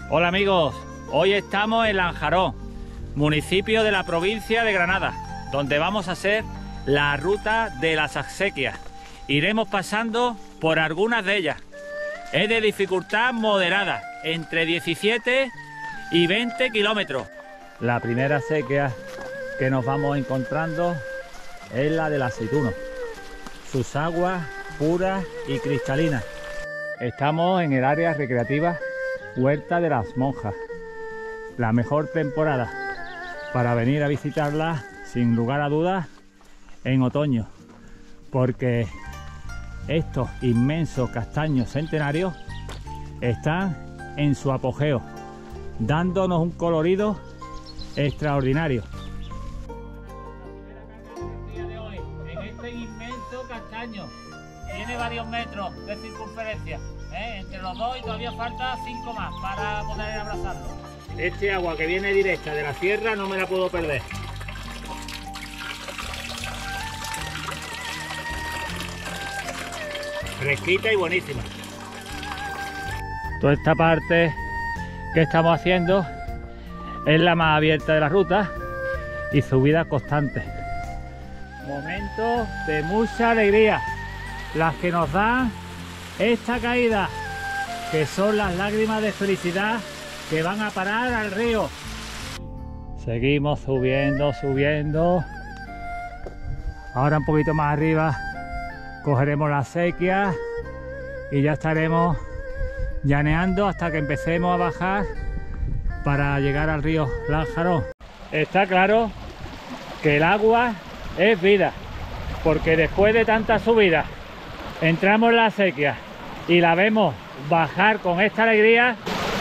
Hola amigos, hoy estamos en Lanjarón, municipio de la provincia de Granada, donde vamos a hacer la ruta de las acequias. Iremos pasando por algunas de ellas. Es de dificultad moderada, entre 17 y 20 kilómetros. La primera acequia que nos vamos encontrando es la del aceituno. Sus aguas puras y cristalinas. Estamos en el área recreativa Huerta de las Monjas. La mejor temporada para venir a visitarla, sin lugar a dudas, en otoño, porque estos inmensos castaños centenarios están en su apogeo, dándonos un colorido extraordinario. En este inmenso castaño, tiene varios metros de circunferencia, entre los dos, y todavía falta 5 más para poder abrazarlo. Este agua que viene directa de la sierra no me la puedo perder. Fresquita y buenísima. Toda esta parte que estamos haciendo es la más abierta de la ruta y subida constante. Momentos de mucha alegría, las que nos dan esta caída, que son las lágrimas de felicidad que van a parar al río. Seguimos subiendo, subiendo. Ahora un poquito más arriba cogeremos la acequia y ya estaremos llaneando hasta que empecemos a bajar para llegar al río Lanjarón. Está claro que el agua es vida, porque después de tanta subida entramos en la acequia y la vemos bajar con esta alegría.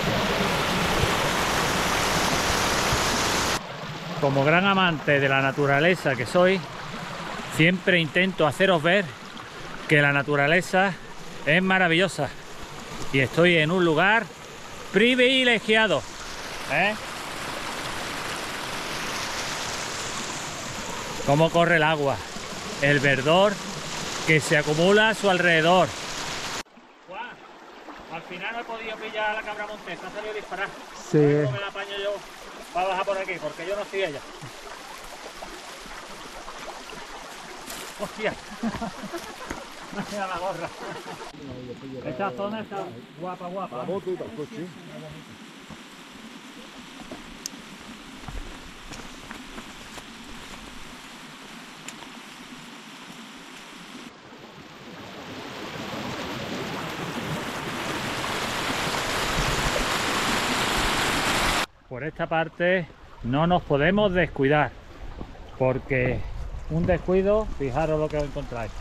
Como gran amante de la naturaleza que soy, siempre intento haceros ver que la naturaleza es maravillosa y estoy en un lugar privilegiado. Cómo corre el agua, el verdor que se acumula a su alrededor. Juan, al final no he podido pillar a la cabra montés, ha salido a disparar. Sí. ¿Cómo me la apaño yo para bajar por aquí? Porque yo no soy ella. Hostia. Me queda la gorra. Esta zona está guapa, guapa. Por esta parte no nos podemos descuidar, porque un descuido, fijaros lo que os encontráis.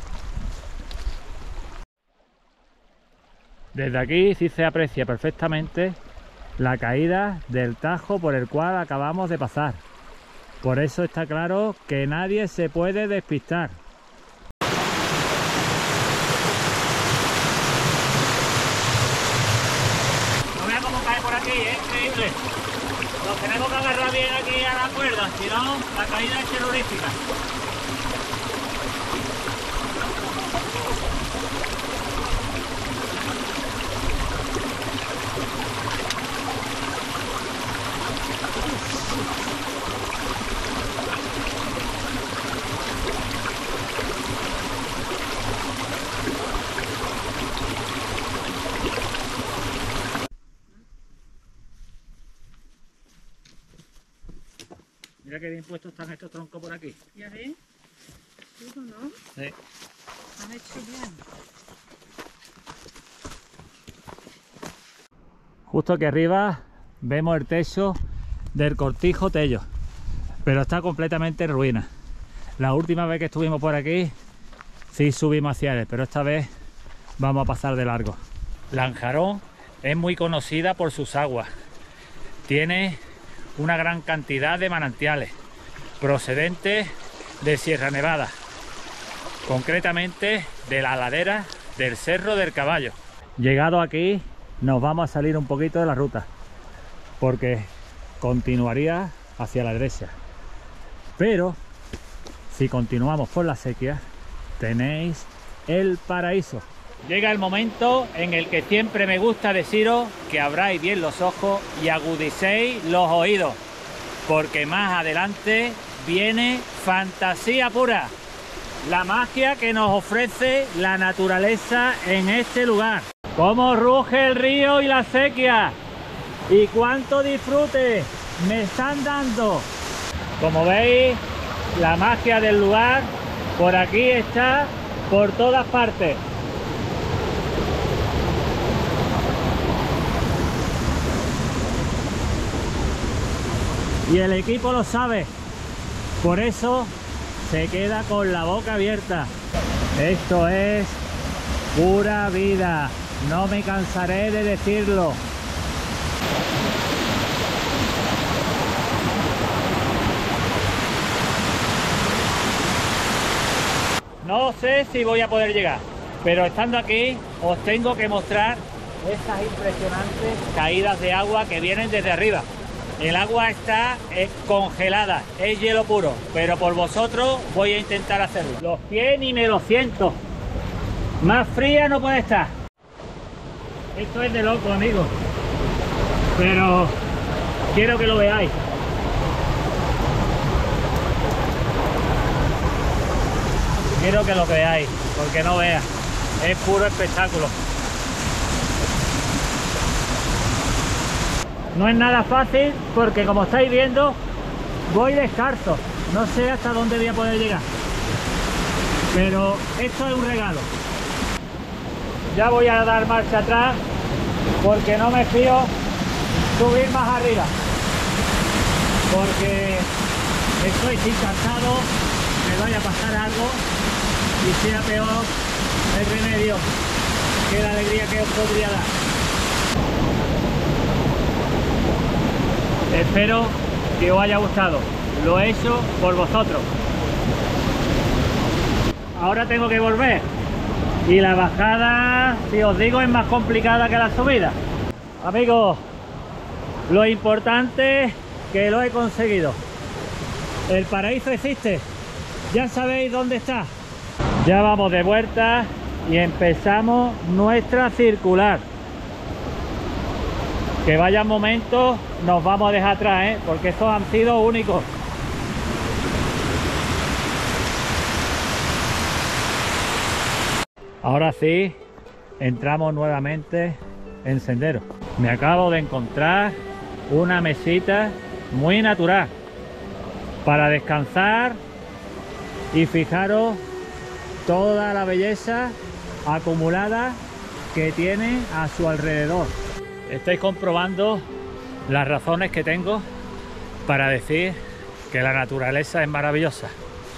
Desde aquí sí se aprecia perfectamente la caída del tajo por el cual acabamos de pasar. Por eso está claro que nadie se puede despistar. No vea cómo cae por aquí, increíble. Nos tenemos que agarrar bien aquí a la cuerda, si no, la caída es terrorífica. Mira qué bien puestos están estos troncos por aquí. ¿Ya ves? ¿Todo, no? Sí. Han hecho bien. Justo aquí arriba vemos el techo del Cortijo Tello, pero está completamente en ruina. La última vez que estuvimos por aquí sí subimos hacia él, pero esta vez vamos a pasar de largo. Lanjarón es muy conocida por sus aguas. Tiene una gran cantidad de manantiales procedentes de Sierra Nevada, concretamente de la ladera del Cerro del Caballo. Llegado aquí nos vamos a salir un poquito de la ruta, porque continuaría hacia la derecha, pero si continuamos por la acequia tenéis el paraíso, Llega el momento en el que siempre me gusta deciros que abráis bien los ojos y agudicéis los oídos, porque más adelante viene fantasía pura, la magia que nos ofrece la naturaleza en este lugar. Cómo ruge el río y la acequia, y cuánto disfrute me están dando. Como veis, la magia del lugar por aquí está por todas partes. Y el equipo lo sabe, por eso se queda con la boca abierta. Esto es pura vida, no me cansaré de decirlo. No sé si voy a poder llegar, pero estando aquí os tengo que mostrar esas impresionantes caídas de agua que vienen desde arriba. El agua está congelada, es hielo puro, pero por vosotros voy a intentar hacerlo. Los pies ni me los siento. Más fría no puede estar. Esto es de loco, amigos. Pero quiero que lo veáis. Quiero que lo veáis, porque no veas. Es puro espectáculo. No es nada fácil porque, como estáis viendo, voy descalzo. No sé hasta dónde voy a poder llegar. Pero esto es un regalo. Ya voy a dar marcha atrás porque no me fío subir más arriba. Porque estoy sin cansado, me vaya a pasar algo y sea peor el remedio que la alegría que os podría dar. Espero que os haya gustado. Lo he hecho por vosotros. Ahora tengo que volver. Y la bajada, si os digo, es más complicada que la subida. Amigos, lo importante es que lo he conseguido. El paraíso existe. Ya sabéis dónde está. Ya vamos de vuelta y empezamos nuestra circular. Que vaya momentos nos vamos a dejar atrás, porque estos han sido únicos. Ahora sí, entramos nuevamente en sendero. Me acabo de encontrar una mesita muy natural para descansar y fijaros toda la belleza acumulada que tiene a su alrededor. Estáis comprobando las razones que tengo para decir que la naturaleza es maravillosa.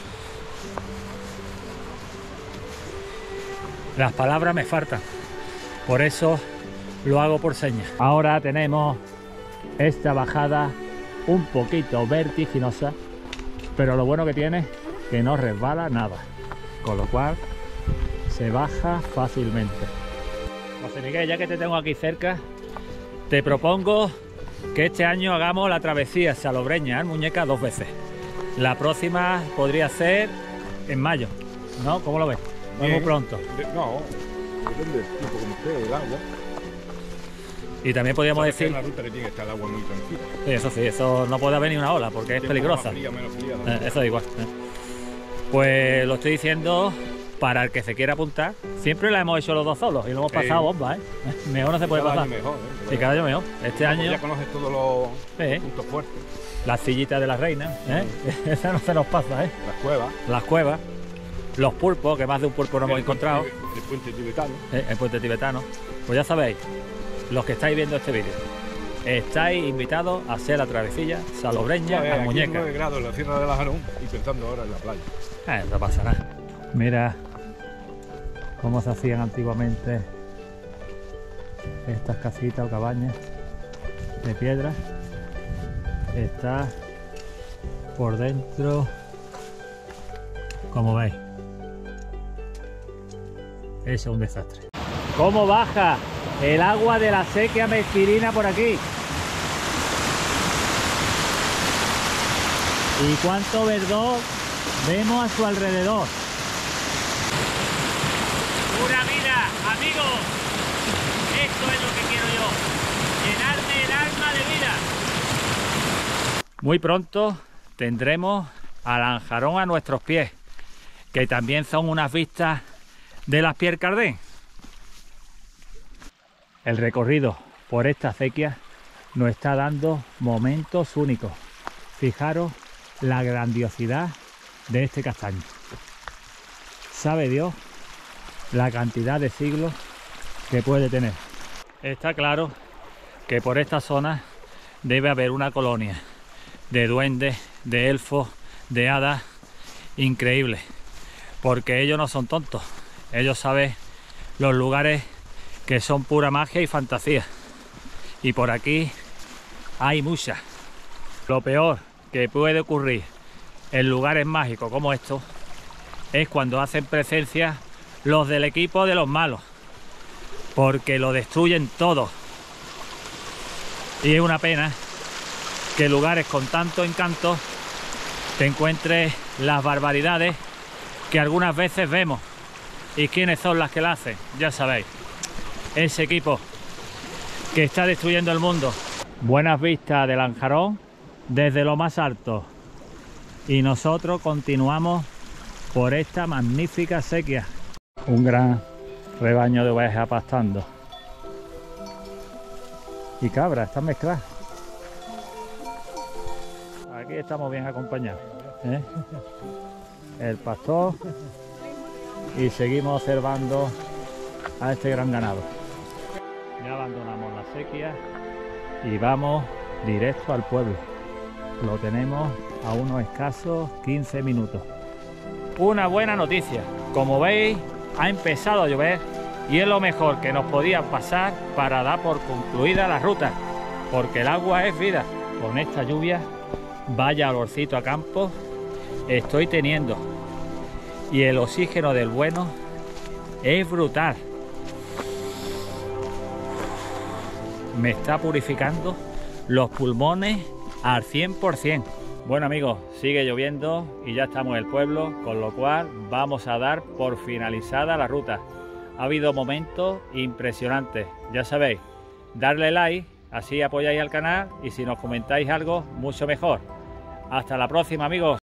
Las palabras me faltan, por eso lo hago por señas. Ahora tenemos esta bajada un poquito vertiginosa, pero lo bueno que tiene es que no resbala nada, con lo cual se baja fácilmente. José Miguel, ya que te tengo aquí cerca, te propongo que este año hagamos la travesía Salobreña Muñeca 2 veces. La próxima podría ser en mayo, ¿no? ¿Cómo lo ves? No es muy pronto. No, depende del tiempo como esté, el agua. Y también podríamos decir... En la ruta que tiene que estar el agua muy tranquila. Sí, eso no puede haber ni una ola porque es peligrosa. Más fría, menos fría, Eso da igual. Pues lo estoy diciendo para el que se quiera apuntar. Siempre la hemos hecho los dos solos y lo hemos pasado bomba, ¿eh? Mejor no se puede pasar. Mejor, Sí, cada año mejor. Este año ya conoces todos los puntos fuertes. Las sillitas de las reinas, esa no se nos pasa, Las cuevas. Las cuevas. Los pulpos, que más de un pulpo no hemos encontrado. El puente tibetano. El puente tibetano. Pues ya sabéis, los que estáis viendo este vídeo, estáis invitados a hacer la travesía Salobreña a Muñeca. 9 grados en la Sierra de la Jarón y pensando ahora en la playa. No pasa nada. Mira cómo se hacían antiguamente estas casitas o cabañas de piedra. Está por dentro, como veis. Eso es un desastre. ¿Cómo baja el agua de la acequia mezquirina por aquí? Y cuánto verdor vemos a su alrededor. Pura vida Amigos, esto es lo que quiero yo, llenarme el alma de vida. Muy pronto tendremos a Lanjarón a nuestros pies, que también son unas vistas de las Pierre Cardin. El recorrido por esta acequia nos está dando momentos únicos. Fijaros la grandiosidad de este castaño. Sabe Dios la cantidad de siglos que puede tener. Está claro que por esta zona debe haber una colonia de duendes, de elfos, de hadas increíbles, porque ellos no son tontos. Ellos saben los lugares que son pura magia y fantasía, y por aquí hay muchas. Lo peor que puede ocurrir en lugares mágicos como estos es cuando hacen presencia los del equipo de los malos, porque lo destruyen todo. Y es una pena que en lugares con tanto encanto te encuentres las barbaridades que algunas veces vemos. ¿Y quiénes son las que la hacen? Ya sabéis, ese equipo que está destruyendo el mundo. Buenas vistas de Lanjarón desde lo más alto, y nosotros continuamos por esta magnífica acequia. Un gran rebaño de ovejas pastando y cabras, están mezcladas. Aquí estamos bien acompañados, ¿eh? El pastor, y seguimos observando a este gran ganado. Ya abandonamos la acequia y vamos directo al pueblo. Lo tenemos a unos escasos 15 minutos. Una buena noticia, como veis ha empezado a llover y es lo mejor que nos podía pasar para dar por concluida la ruta, porque el agua es vida. Con esta lluvia, vaya olorcito a campo estoy teniendo, y el oxígeno del bueno es brutal. Me está purificando los pulmones al 100%. Bueno amigos, sigue lloviendo y ya estamos en el pueblo, con lo cual vamos a dar por finalizada la ruta. Ha habido momentos impresionantes, ya sabéis, darle like, así apoyáis al canal, y si nos comentáis algo, mucho mejor. Hasta la próxima amigos.